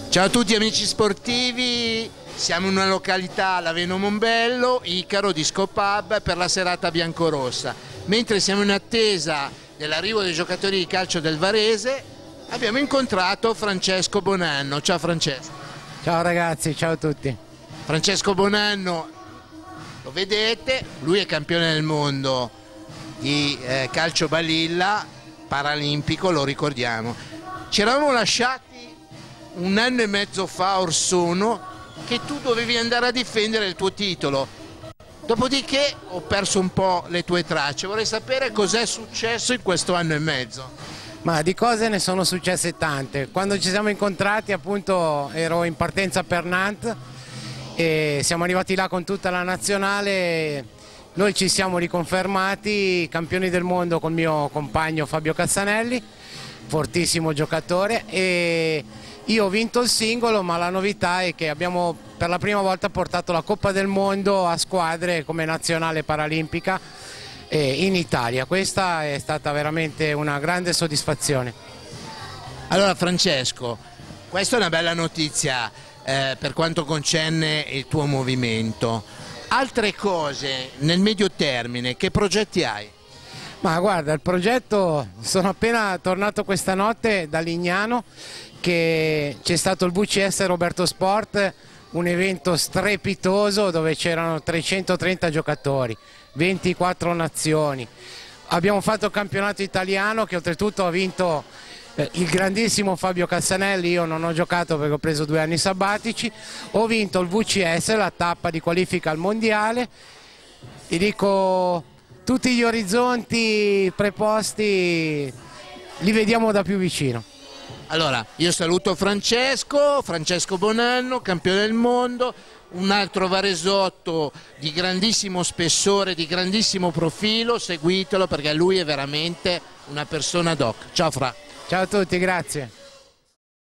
Ciao a tutti amici sportivi, siamo in una località, Laveno Monbello, Icaro Disco Pub per la serata biancorossa. Mentre siamo in attesa dell'arrivo dei giocatori di calcio del Varese, abbiamo incontrato Francesco Bonanno. Ciao Francesco. Ciao ragazzi, ciao a tutti. Francesco Bonanno, lo vedete, lui è campione del mondo di calcio balilla, paralimpico, lo ricordiamo. Ci eravamo lasciati un anno e mezzo fa or sono che tu dovevi andare a difendere il tuo titolo, dopodiché ho perso un po' le tue tracce. Vorrei sapere cos'è successo in questo anno e mezzo. Ma di cose ne sono successe tante. Quando ci siamo incontrati appunto ero in partenza per Nantes e siamo arrivati là con tutta la nazionale. Noi ci siamo riconfermati campioni del mondo con il mio compagno Fabio Cassanelli, fortissimo giocatore, e io ho vinto il singolo, ma la novità è che abbiamo per la prima volta portato la Coppa del Mondo a squadre come nazionale paralimpica in Italia. Questa è stata veramente una grande soddisfazione. Allora Francesco, questa è una bella notizia per quanto concerne il tuo movimento. Altre cose nel medio termine, che progetti hai? Ma guarda, il progetto, sono appena tornato questa notte da Lignano, che c'è stato il VCS Roberto Sport, un evento strepitoso dove c'erano 330 giocatori, 24 nazioni. Abbiamo fatto il campionato italiano che oltretutto ha vinto il grandissimo Fabio Cassanelli. Io non ho giocato perché ho preso 2 anni sabbatici, ho vinto il VCS, la tappa di qualifica al mondiale. Ti dico, tutti gli orizzonti preposti li vediamo da più vicino. Allora, io saluto Francesco Bonanno, campione del mondo, un altro varesotto di grandissimo spessore, di grandissimo profilo, seguitelo perché lui è veramente una persona doc. Ciao Fra. Ciao a tutti, grazie.